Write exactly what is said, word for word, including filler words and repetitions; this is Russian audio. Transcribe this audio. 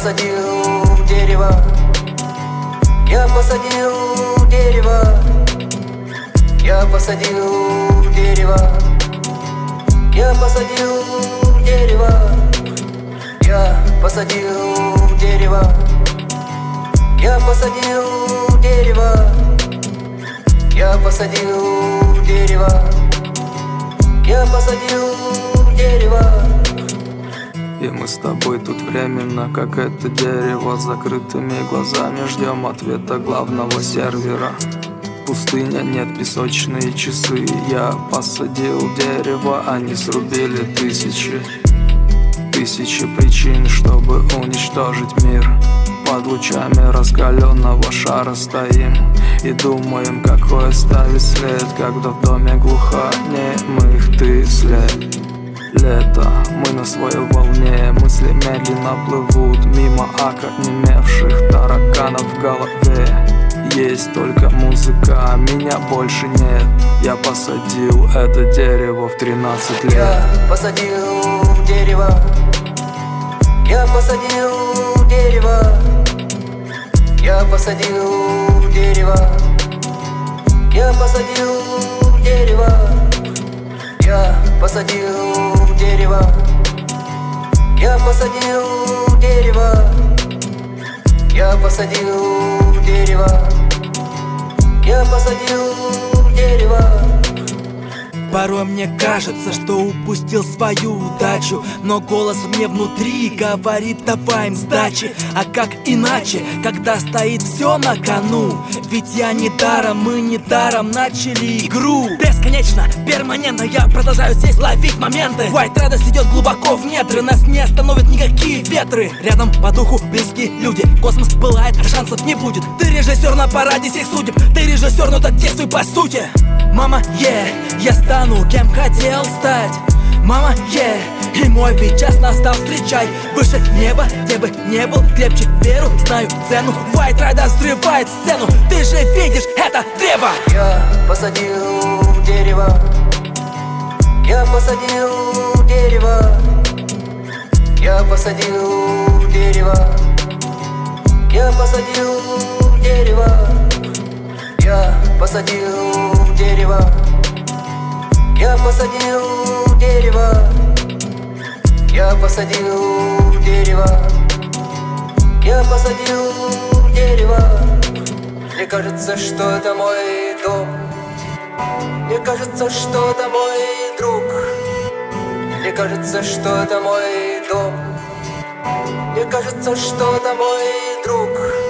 посадил дерево, я посадил дерево, я посадил дерево, я посадил дерево, я посадил дерево, я посадил дерево, я посадил дерево, я посадил дерево. И мы с тобой тут временно, как это дерево, с закрытыми глазами ждем ответа главного сервера. Пустыня, нет, песочные часы. Я посадил дерево, они срубили тысячи Тысячи причин, чтобы уничтожить мир. Под лучами раскаленного шара стоим и думаем, какой оставить след, когда в доме глухонемых ты след. Лето, мы на своей волне, мысли медленно плывут мимо оконемевших тараканов в голове. Есть только музыка, меня больше нет. Я посадил это дерево в тринадцать лет. Я посадил дерево, я посадил дерево, я посадил дерево, я посадил дерево, я посадил дерево, я посадил дерево, я посадил дерево, я посадил дерево. Порой мне кажется, что упустил свою удачу, но голос мне внутри говорит: давай им сдачи. А как иначе, когда стоит все на кону? Ведь я не даром, мы не даром начали игру. Бесконечно, перманентно я продолжаю здесь ловить моменты. White радость идет глубоко в недры, нас не остановят никакие ветры. Рядом по духу близкие люди, космос пылает, а шансов не будет. Ты режиссер на параде всех судеб, ты режиссер, но так действуй по сути. Мама, yeah, я стану кем хотел стать. Мама, yeah, и мой ведь час настал, встречай. Выше неба, где бы не был, крепче веру, знаю цену. White Rider взрывает сцену, ты же видишь это древо. Я посадил дерево, я посадил дерево, я посадил дерево, я посадил дерево, я посадил дерево, я посадил дерево, я посадил дерево, я посадил дерево. Мне кажется, что это мой дом, мне кажется, что это мой друг, мне кажется, что это мой дом, мне кажется, что это мой друг.